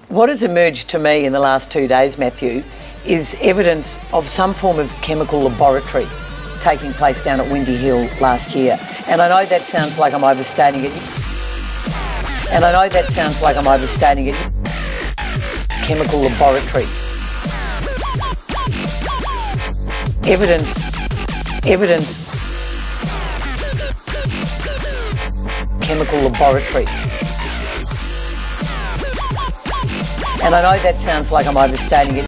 What has emerged to me in the last 2 days, Matthew, is evidence of some form of chemical laboratory taking place down at Windy Hill last year. And I know that sounds like I'm overstating it. Chemical laboratory. Evidence. Chemical laboratory. And I know that sounds like I'm overstating it.